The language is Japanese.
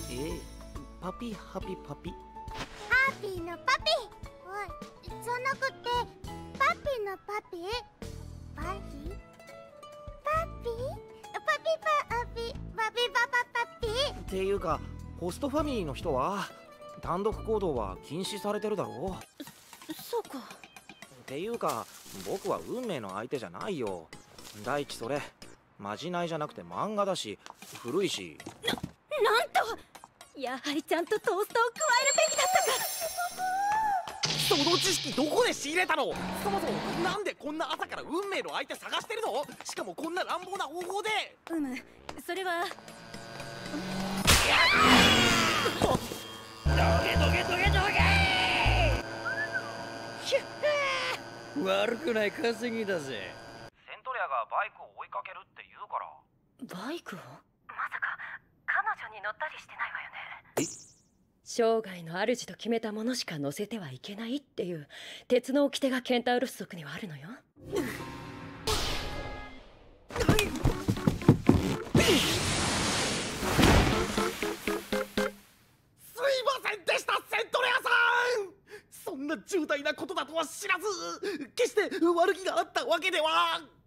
パピハピパピ。 ハッピーのパピ。おい、じゃなくてパピのパピ。パピパピパピパピパピパパパピ。 っていうかホストファミリーの人は単独行動は禁止されてるだろう。 そうか。 っていうか僕は運命の相手じゃないよ。第一それまじないじゃなくて漫画だし古いし。 なんと、やはりちゃんとトーストを加えるべきだったか。 その知識どこで仕入れたの？そもそもなんでこんな朝から運命の相手探してるの？しかもこんな乱暴な方法で。 それはどげどげどげどげ悪くない稼ぎだぜ。 セントレアがバイクを追いかけるって言うから。 バイクを？ まさか彼女に乗ったりしてないわよね。 生涯の主と決めたものしか乗せてはいけないっていう鉄の掟がケンタウロス族にはあるのよ。 すいませんでしたセントレアさん。そんな重大なことだとは知らず、決して悪気があったわけでは。